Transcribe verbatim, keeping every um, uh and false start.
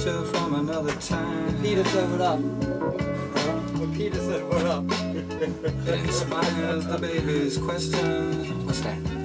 picture from another time. Peter said what up. When Peter said what up. Inspires the baby's question. What's that?